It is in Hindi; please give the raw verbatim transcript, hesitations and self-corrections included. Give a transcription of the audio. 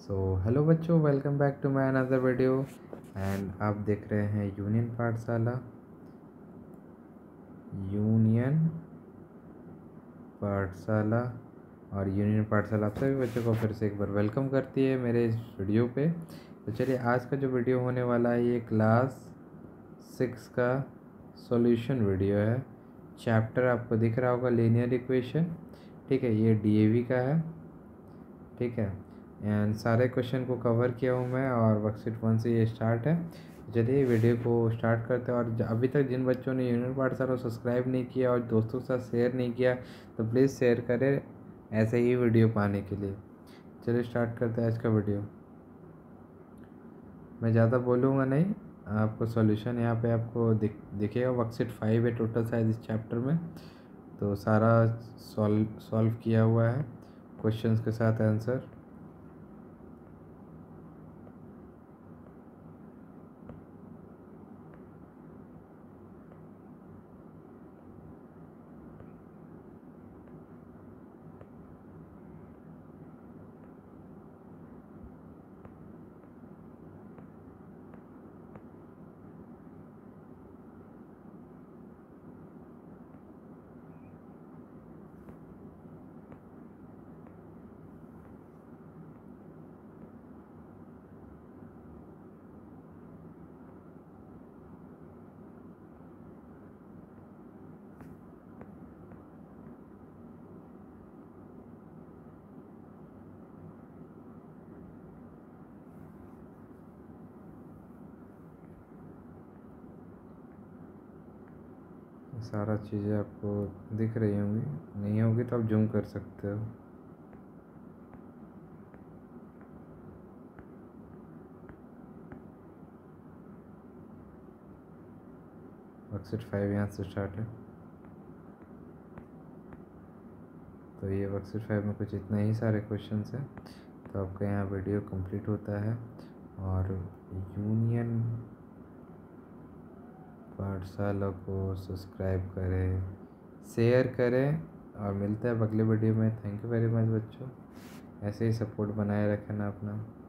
सो हेलो बच्चों, welcome back to my another video. And आप देख रहे हैं यूनियन पाठशाला यूनियन पाठशाला और यूनियन पाठशाला आप सभी बच्चों को फिर से एक बार वेलकम करती है मेरे इस वीडियो पे। तो चलिए, आज का जो वीडियो होने वाला है ये क्लास सिक्स का सॉल्यूशन वीडियो है। चैप्टर आपको दिख रहा होगा लीनियर इक्वेशन, ठीक है। ये डीएवी का है, ठीक है। एंड सारे क्वेश्चन को कवर किया हूँ मैं और वर्कशीट वन से ये स्टार्ट है। चलिए वीडियो को स्टार्ट करते हैं। और अभी तक जिन बच्चों ने यूनियन पाठशाला को सब्सक्राइब नहीं किया और दोस्तों के साथ शेयर नहीं किया तो प्लीज़ शेयर करें ऐसे ही वीडियो पाने के लिए। चलिए स्टार्ट करते हैं आज का वीडियो। मैं ज़्यादा बोलूँगा नहीं, आपको सॉल्यूशन यहाँ पे आपको दिख दिखेगा। वर्कशीट फाइव है टोटल शायद इस चैप्टर में, तो सारा सॉल्व सॉल्व किया हुआ है क्वेश्चंस के साथ आंसर। सारा चीज़ें आपको दिख रही होंगी, नहीं होगी तो आप जूम कर सकते हो। वर्कशीट फाइव यहाँ से स्टार्ट है, तो ये वर्कशीट फाइव में कुछ इतने ही सारे क्वेश्चंस हैं। तो आपका यहाँ वीडियो कंप्लीट होता है। और यूनियन पाठशाला को सब्सक्राइब करें, शेयर करें और मिलते हैं अगले वीडियो में। थैंक यू वेरी मच बच्चों, ऐसे ही सपोर्ट बनाए रखना अपना।